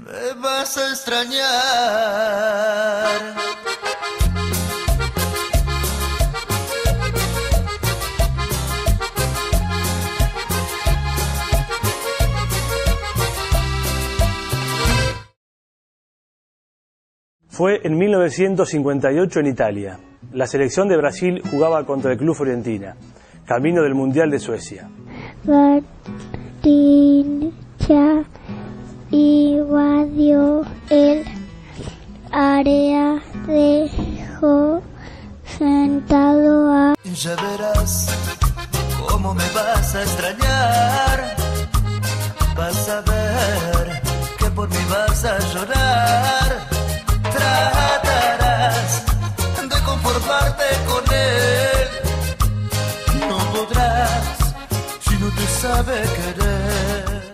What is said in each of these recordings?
Me vas a extrañar. Fue en 1958 en Italia. La selección de Brasil jugaba contra el Club Fiorentina, camino del Mundial de Suecia. Garrincha invadió el área, dejó sentado a... Ya verás cómo me vas a extrañar. Vas a ver que por mí vas a llorar. Tratarás de conformarte con él. No podrás si no te sabe querer.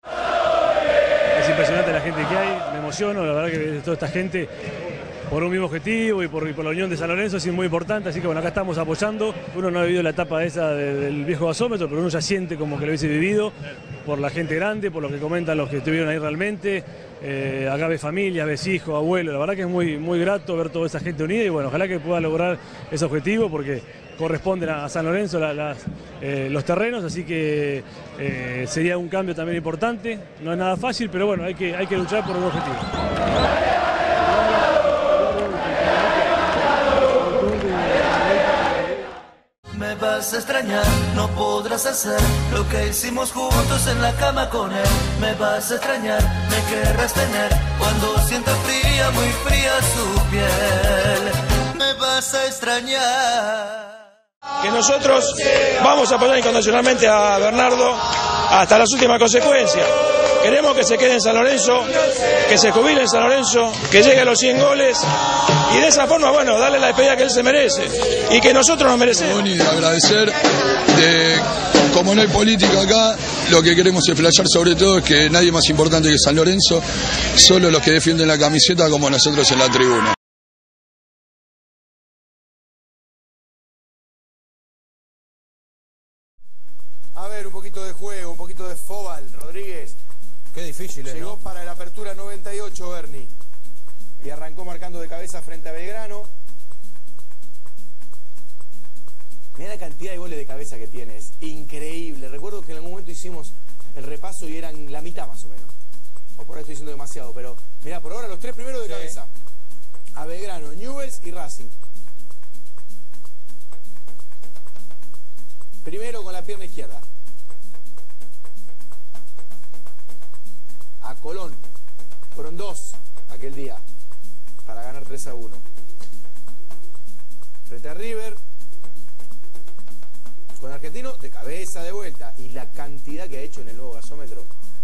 Es impresionante la gente que hay, me emociono, la verdad que toda esta gente por un mismo objetivo y por la unión de San Lorenzo es muy importante, así que bueno, acá estamos apoyando. Uno no ha vivido la etapa esa del viejo gasómetro, pero uno ya siente como que lo hubiese vivido por la gente grande, por lo que comentan los que estuvieron ahí realmente. Acá ves familias, ves hijos, abuelos, la verdad que es muy grato ver toda esa gente unida y bueno, ojalá que pueda lograr ese objetivo porque corresponden a San Lorenzo los terrenos, así que sería un cambio también importante. No es nada fácil, pero bueno, hay que luchar por un objetivo. Me vas a extrañar, no podrás hacer lo que hicimos juntos en la cama con él. Me vas a extrañar, me querrás tener cuando sienta fría, muy fría su piel. Me vas a extrañar. Que nosotros vamos a apoyar incondicionalmente a Bernardo hasta las últimas consecuencias. Queremos que se quede en San Lorenzo, que se jubile en San Lorenzo, que llegue a los 100 goles y de esa forma, bueno, darle la despedida que él se merece y que nosotros nos merecemos. Y agradecer, como no hay política acá, lo que queremos explayar sobre todo es que nadie más importante que San Lorenzo, solo los que defienden la camiseta como nosotros en la tribuna. A ver, un poquito de juego, un poquito de fútbol, Rodríguez. Qué difícil, Llegó, ¿no?, para la apertura 98, Berni. Y arrancó marcando de cabeza frente a Belgrano. Mirá la cantidad de goles de cabeza que tiene, es increíble. Recuerdo que en algún momento hicimos el repaso y eran la mitad más o menos. O por ahí estoy diciendo demasiado, pero mirá, por ahora los 3 primeros de cabeza. A Belgrano, Newell's y Racing. Primero con la pierna izquierda. A Colón. Fueron 2 aquel día para ganar 3-1. Frente a River. Con Argentino de cabeza de vuelta. Y la cantidad que ha hecho en el nuevo gasómetro.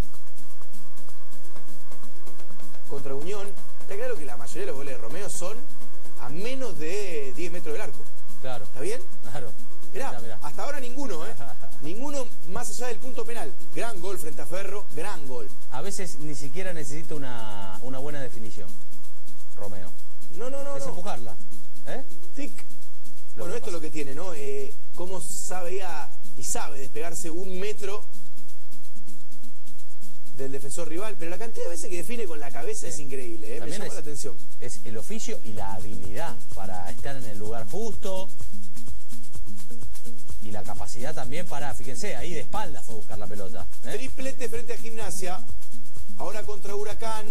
Contra Unión. Está claro que la mayoría de los goles de Romeo son a menos de 10 metros del arco. Claro. ¿Está bien? Claro. Mirá, hasta ahora ninguno, ¿eh? Ninguno más allá del punto penal. Gran gol frente a Ferro, gran gol. A veces ni siquiera necesita una buena definición, Romeo. No. Es empujarla. Tic. Bueno, esto es lo que tiene, ¿no? Cómo sabía y sabe despegarse 1 metro del defensor rival. Pero la cantidad de veces que define con la cabeza es increíble, ¿eh? Me llama la atención. Es el oficio y la habilidad para estar en el lugar justo. Y la capacidad también para, fíjense, ahí de espaldas fue a buscar la pelota. Triplete frente a Gimnasia. Ahora contra Huracán.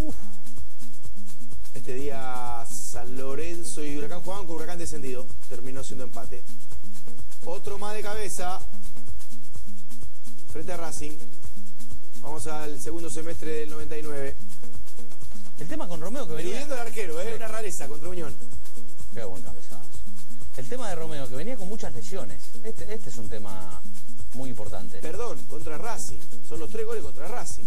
Este día San Lorenzo y Huracán jugaban con Huracán descendido. Terminó siendo empate. Otro más de cabeza. Frente a Racing. Vamos al segundo semestre del 99. El tema con Romeo que venía... Eludiendo al arquero, una rareza contra Unión. Qué buen cabezazo. El tema de Romeo, que venía con muchas lesiones. Este es un tema muy importante. Perdón, contra Racing. Son los 3 goles contra Racing.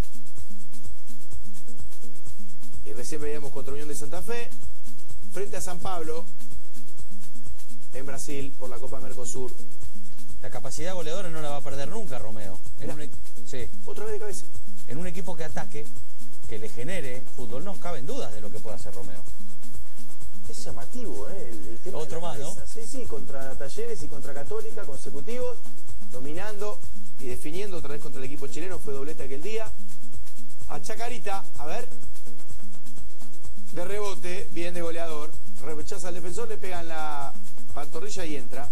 Y recién veíamos contra Unión de Santa Fe. Frente a San Pablo. En Brasil, por la Copa Mercosur. La capacidad goleadora no la va a perder nunca Romeo. Sí. Otra vez de cabeza. En un equipo que ataque, que le genere fútbol, no caben dudas de lo que puede hacer Romeo. Es llamativo, el tema. Otro más, ¿no? Sí, contra Talleres y contra Católica, consecutivos, dominando y definiendo otra vez contra el equipo chileno, fue doblete aquel día. A Chacarita, a ver. De rebote, bien de goleador. Rechaza al defensor, le pega en la pantorrilla y entra.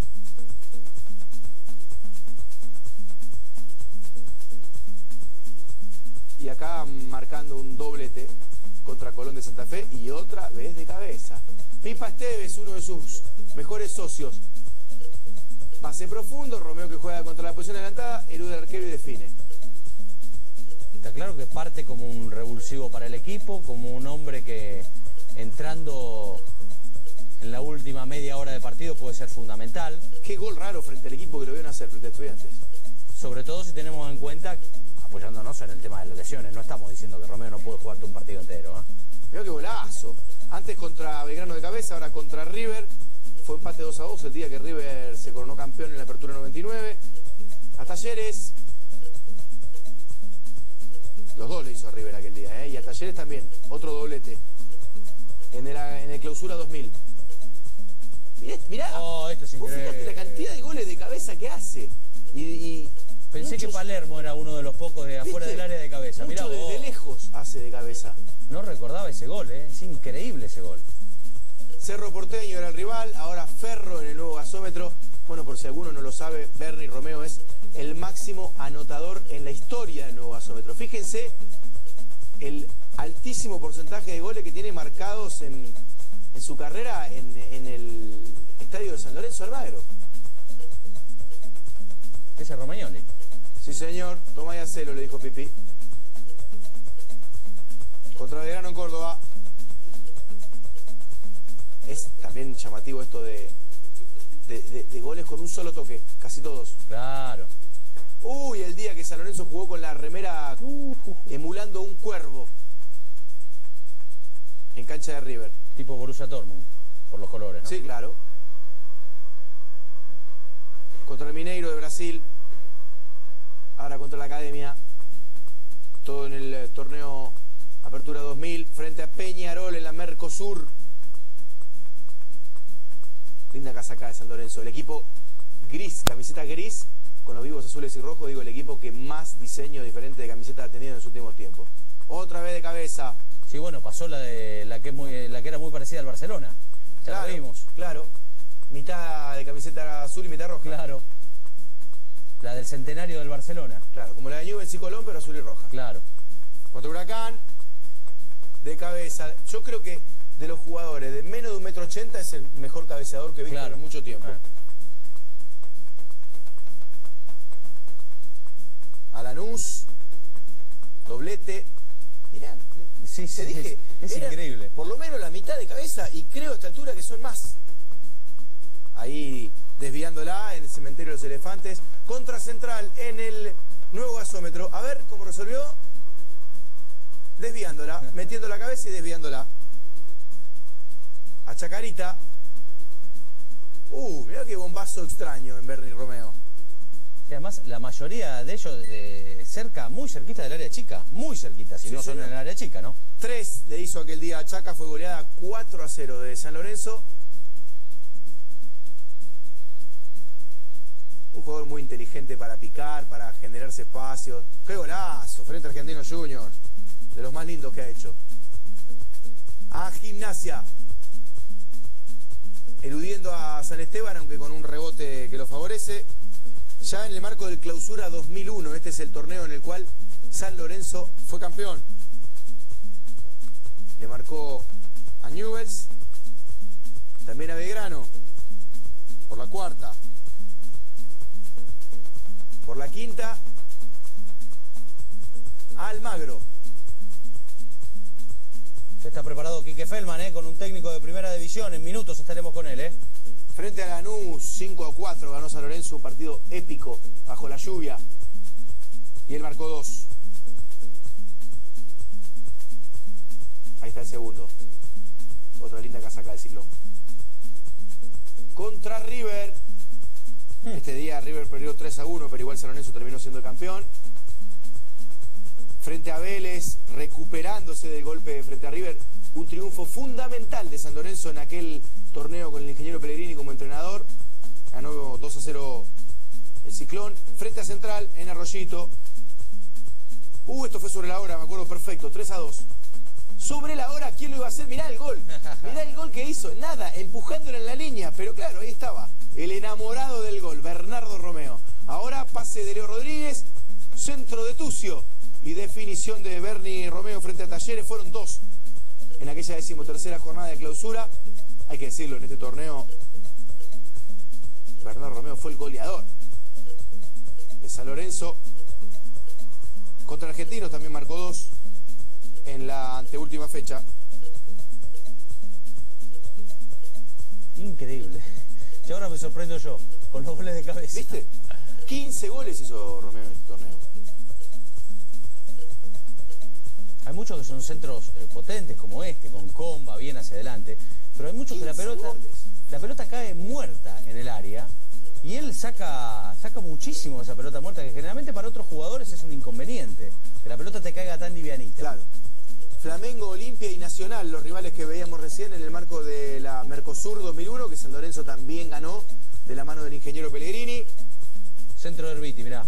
Y acá marcando un doblete contra Colón de Santa Fe y otra vez de cabeza. Pipa Esteves, uno de sus mejores socios. Pase profundo, Romeo que juega contra la posición adelantada, elude al arquero y define. Está claro que parte como un revulsivo para el equipo, como un hombre que entrando en la última media hora de partido puede ser fundamental. Qué gol raro frente al equipo que lo vieron hacer frente a Estudiantes. Sobre todo si tenemos en cuenta, apoyándonos en el tema de las lesiones, no estamos diciendo que Romeo no puede jugarte un partido entero, ¿eh? Mirá qué golazo. Antes contra Belgrano de cabeza, ahora contra River. Fue empate 2-2 el día que River se coronó campeón en la apertura 99. A Talleres. Los dos le hizo a River aquel día, ¿eh? Y a Talleres también. Otro doblete. En el clausura 2000. Mirá. Oh, esto es increíble. Fíjate la cantidad de goles de cabeza que hace. Pensé que Palermo era uno de los pocos de afuera del área de cabeza. Mucho Mirá, desde lejos hace de cabeza. No recordaba ese gol, ¿eh? Es increíble ese gol. Cerro Porteño era el rival, ahora Ferro en el nuevo gasómetro. Bueno, por si alguno no lo sabe, Bernie Romeo es el máximo anotador en la historia del nuevo gasómetro. Fíjense el altísimo porcentaje de goles que tiene marcados en su carrera en el estadio de San Lorenzo Almagro. Ese es Romagnoli. Sí, señor. Toma y hacelo, le dijo Pipi. Contra Belgrano en Córdoba. Es también llamativo esto de goles con un solo toque. Casi todos. Claro. Uy, el día que San Lorenzo jugó con la remera emulando un cuervo. En cancha de River. Tipo Borussia Dortmund, por los colores, ¿no? Sí, claro. Contra el Mineiro de Brasil. Ahora contra la Academia. Todo en el torneo Apertura 2000. Frente a Peñarol en la Mercosur. Linda casaca de San Lorenzo. El equipo gris, camiseta gris, con los vivos azules y rojos. Digo, el equipo que más diseño diferente de camiseta ha tenido en los últimos tiempos. Otra vez de cabeza. Sí, bueno, pasó la que era muy parecida al Barcelona. Ya Claro, lo vimos. claro. Mitad de camiseta azul y mitad roja. Claro. La del centenario del Barcelona. Claro, como la de Newell's y Colón, pero azul y roja. Claro. Contra Huracán, de cabeza. Yo creo que de los jugadores de menos de 1,80 m es el mejor cabeceador que he visto Claro. en mucho tiempo. A Lanús, doblete. Mirá, Sí, te sí, dije, es era increíble. por lo menos la mitad de cabeza y creo a esta altura que son más. Ahí desviándola en el cementerio de los elefantes. Contra Central en el nuevo gasómetro. A ver cómo resolvió. Desviándola, metiendo la cabeza y desviándola. A Chacarita. Mirá qué bombazo extraño en Bernie Romeo. Y además, la mayoría de ellos muy cerquita del área chica. Muy cerquita, si Sí, no son señor. en el área chica, ¿no? 3 le hizo aquel día a Chaca, fue goleada 4-0 de San Lorenzo. Un jugador muy inteligente para picar, para generarse espacios. ¡Qué golazo! Frente a Argentino Junior. De los más lindos que ha hecho. A Gimnasia. Eludiendo a San Esteban, aunque con un rebote que lo favorece. Ya en el marco del Clausura 2001. Este es el torneo en el cual San Lorenzo fue campeón. Le marcó a Newell's. También a Belgrano. Por la cuarta. Por la quinta, a Almagro. Está preparado Quique Feldman, con un técnico de primera división. En minutos estaremos con él, Frente a Lanús, 5-4 ganó San Lorenzo, un partido épico, bajo la lluvia. Y él marcó 2. Ahí está el segundo. Otra linda casaca del Ciclón. Contra River. Este día River perdió 3-1, pero igual San Lorenzo terminó siendo campeón. Frente a Vélez, recuperándose del golpe frente a River. Un triunfo fundamental de San Lorenzo en aquel torneo con el ingeniero Pellegrini como entrenador. Ganó 2-0 el Ciclón. Frente a Central, en Arroyito. Esto fue sobre la hora, me acuerdo perfecto, 3-2. Sobre la hora, ¿quién lo iba a hacer? Mirá el gol. Mirá el gol que hizo. Nada, empujándolo en la línea. Pero claro, ahí estaba. El enamorado del gol, Bernardo Romeo. Ahora pase de Leo Rodríguez, centro de Tucio. Y definición de Bernie Romeo frente a Talleres. Fueron 2 en aquella 13ª jornada de clausura. Hay que decirlo, en este torneo, Bernardo Romeo fue el goleador de San Lorenzo. Contra Argentinos también marcó 2 en la anteúltima fecha. Increíble. Y ahora me sorprendo yo, con los goles de cabeza. ¿Viste? 15 goles hizo Romeo en este torneo. Hay muchos que son centros potentes como este, con comba, bien hacia adelante. Pero hay muchos que la pelota cae muerta en el área. Y él saca muchísimo esa pelota muerta, que generalmente para otros jugadores es un inconveniente. Que la pelota te caiga tan livianita. Claro. Flamengo, Olimpia y Nacional, los rivales que veíamos recién en el marco de la Mercosur 2001, que San Lorenzo también ganó de la mano del ingeniero Pellegrini. Centro de Herbiti, mirá.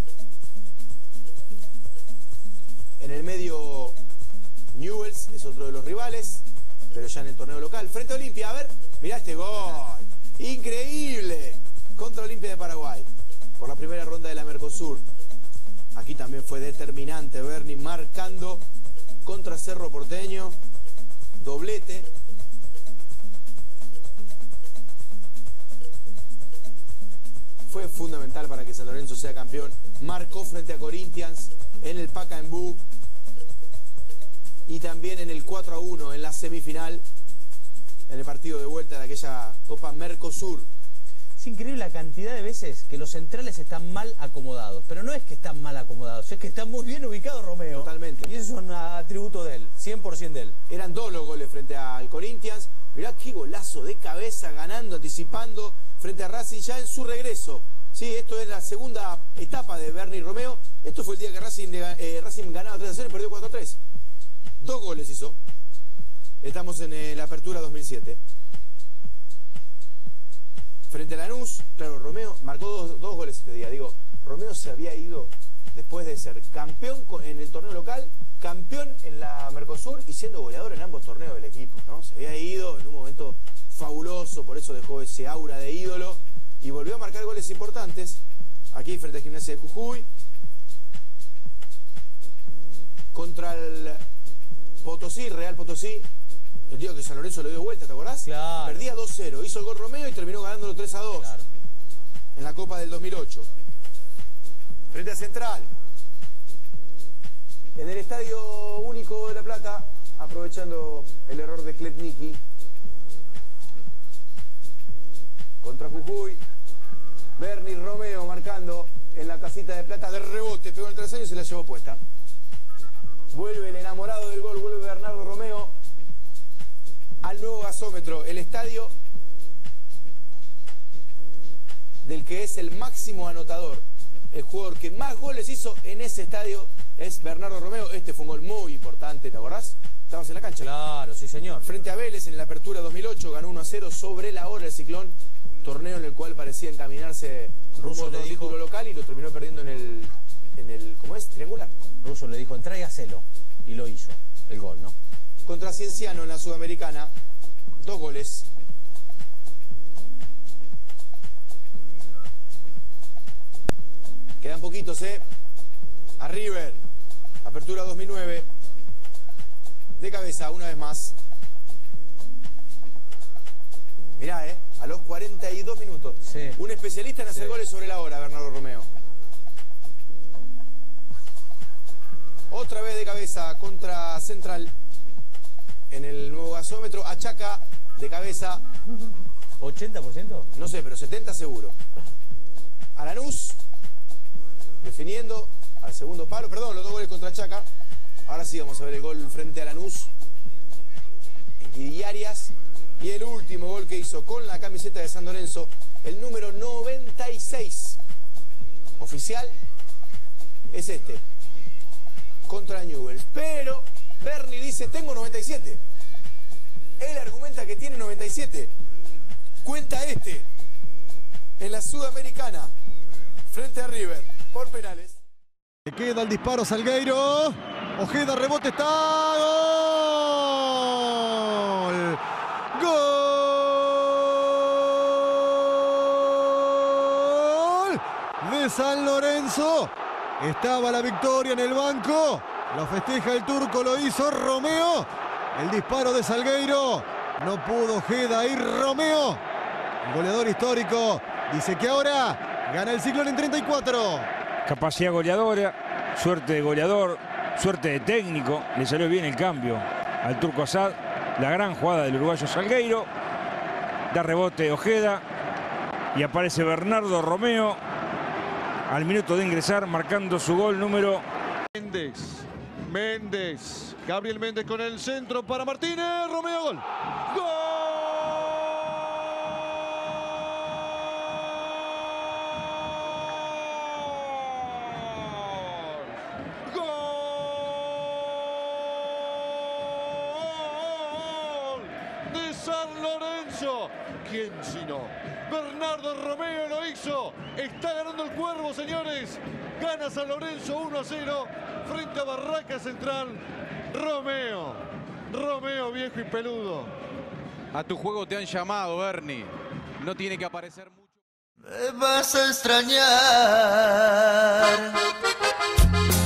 En el medio, Newell's es otro de los rivales, pero ya en el torneo local. Frente a Olimpia, a ver, mirá este gol. Increíble. Contra Olimpia de Paraguay, por la primera ronda de la Mercosur. Aquí también fue determinante Bernie marcando contra Cerro Porteño, doblete. Fue fundamental para que San Lorenzo sea campeón. Marcó frente a Corinthians en el Pacaembu y también en el 4-1 en la semifinal, en el partido de vuelta de aquella Copa Mercosur. Es increíble la cantidad de veces que los centrales están mal acomodados. Pero no es que están mal acomodados, es que está muy bien ubicado Romeo. Totalmente. Y eso es un atributo de él, 100% de él. Eran 2 los goles frente al Corinthians. Mirá qué golazo de cabeza, ganando, anticipando frente a Racing ya en su regreso. Sí, esto es la segunda etapa de Bernie Romeo. Esto fue el día que Racing ganaba 3-0 y perdió 4-3. 2 goles hizo. Estamos en la apertura 2007. Frente a Lanús, claro, Romeo marcó dos goles este día. Digo, Romeo se había ido después de ser campeón en el torneo local, campeón en la Mercosur y siendo goleador en ambos torneos del equipo, ¿no? Se había ido en un momento fabuloso, por eso dejó ese aura de ídolo y volvió a marcar goles importantes. Aquí frente a Gimnasia de Jujuy, contra el Potosí, Real Potosí. El día que San Lorenzo le dio vuelta, ¿te acordás? Claro. Perdía 2-0, hizo el gol Romeo y terminó ganándolo 3-2. Claro. En la Copa del 2008. Frente a Central. En el Estadio Único de La Plata, aprovechando el error de Kletnicki. Contra Jujuy. Bernie Romeo marcando en la casita de plata de rebote. Pegó el traseño y se la llevó puesta. Vuelve el enamorado del gol, vuelve Bernardo Romeo al nuevo gasómetro, el estadio del que es el máximo anotador. El jugador que más goles hizo en ese estadio es Bernardo Romeo. Este fue un gol muy importante, ¿te acordás? Estabas en la cancha. Claro, sí señor. Frente a Vélez en la apertura 2008, ganó 1-0 sobre la hora el Ciclón. Torneo en el cual parecía encaminarse rumbo al título local y lo terminó perdiendo en el ¿cómo es? Triangular. Russo le dijo, entrá y hacelo. Y lo hizo, el gol, ¿no? Contra Cienciano en la Sudamericana, 2 goles. Quedan poquitos, a River, apertura 2009, de cabeza una vez más. Mirá, a los 42 minutos. Sí. Un especialista en hacer goles sobre la hora, Bernardo Romeo. Otra vez de cabeza contra Central en el nuevo gasómetro. Achaca de cabeza. ¿80%? No sé, pero 70 seguro. A Lanús, definiendo al segundo palo. Perdón, los 2 goles contra Achaca. Ahora sí vamos a ver el gol frente a Lanús. En Guidi Arias. Y el último gol que hizo con la camiseta de San Lorenzo, el número 96. Oficial es este. Contra Newell's. Pero Bernie dice, tengo 97. Él argumenta que tiene 97. Cuenta este. En la Sudamericana. Frente a River. Por penales. Le queda el disparo Salgueiro. Ojeda, rebote, está. ¡Gol! ¡Gol! De San Lorenzo. Estaba la victoria en el banco. Lo festeja el turco, lo hizo Romeo. El disparo de Salgueiro. No pudo Ojeda y Romeo. El goleador histórico dice que ahora gana el Ciclón en 34. Capacidad goleadora, suerte de goleador, suerte de técnico. Le salió bien el cambio al turco Asad. La gran jugada del uruguayo Salgueiro. Da rebote Ojeda. Y aparece Bernardo Romeo al minuto de ingresar, marcando su gol número... Méndez. Gabriel Méndez con el centro para Martínez. Romeo, gol. ¡Gol! San Lorenzo, ¿quién sino? Bernardo Romeo lo hizo. Está ganando el Cuervo, señores. Gana San Lorenzo 1-0 frente a Barraca Central. Romeo, viejo y peludo. A tu juego te han llamado, Bernie. No tiene que aparecer mucho. Me vas a extrañar.